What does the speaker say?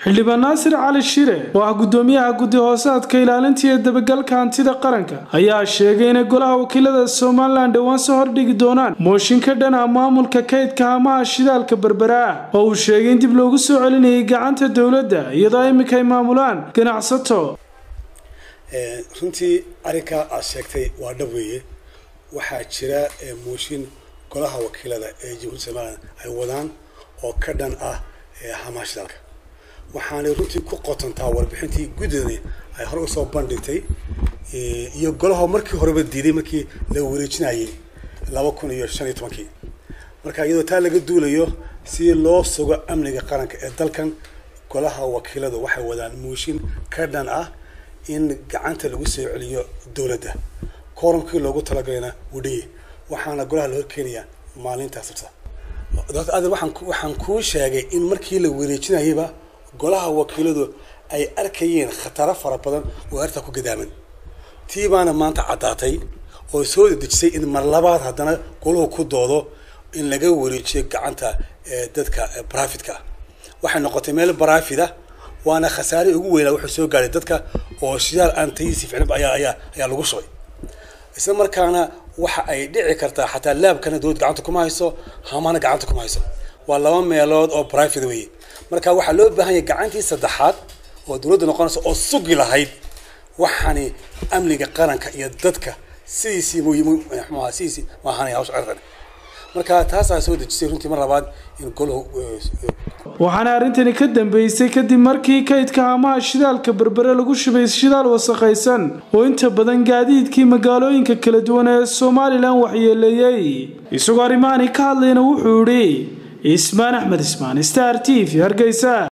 xildhibaan Naasir Cali Shire oo ah gudoomiyaha guddi hoosaadka ilaalinta iyo dabagalka hantida qaranka ayaa sheegay in golaha wakiilada Soomaaliland dhawaan soo hordhigi doonaan mooshin ka dhan ah maamulka kaydka amaha shidaalka Berbera oo uu sheegay in dib loogu soo celinayay gacanta dawladda iyadoo imika ay maamulaan ganacsato runtii arrinka aad sheegtay waa dhab weeye waxaa jira mooshin golaha wakiilada ee Jamhuuriyadda Soomaaliland ay wadaan oo ka dhan ah amaha shidaalka waxaana runtii ku qotontaa warbixintii gudaheeda ay hor u soo bandhigtay iyo golaha markii horeba diiday markii la wareejinayay 2015 marka iyadoo taa laga duulayo si loo sugo amniga qaranka ee dalkan golaha wakiiladu waxay wadaan mooshin ka dhan ah in gacanta lagu soo celiyo dawladda koorankii loogu talagalayna wudhiye waxaana golaha la horkeenaya maalintaas dadka waxaan ku sheegay in markii la wareejinayaba golaha wakiiladu ay arkayeen khataro fara badan oo arta ku gadaaman tiibaana maanta cadaatay oo soo dejisay in mar labaad hadana goluhu ku doodo in laga wareejiyo gacanta dadka profitka waxay noqotay meel barafida waana khasaare ugu weyn waxa soo gaaray dadka oo shidaal aan tayisi ficil ayaa lagu shubay isla markaana waxa ay dhici kartaa xataa laabkana dawlad gacanta kuma hayso hamana gacanta kuma hayso waa laba meelood oo private way marka waxa loo baahan yahay gacantii saddexaad oo dawladda noqonayso oo sugi lahayd waxani amniga qaranka iyo dadka siisi ma ahan hawsh arrin marka taas ay soo dejisay runtii mar labaad in goluhu waxaana arintani ka dambeysay kadib markii kaydka amaha shidaalka Berbera lagu shubay shidaal wasakhaysan oo inta badan gaadiidkii magaalooyinka kala duwan ee Soomaaliland waxyeeleeyay isagoo arrimahan ka hadlayna wuxuu yiri Ismaan Axmed Ismaan Star TV Hargeysa.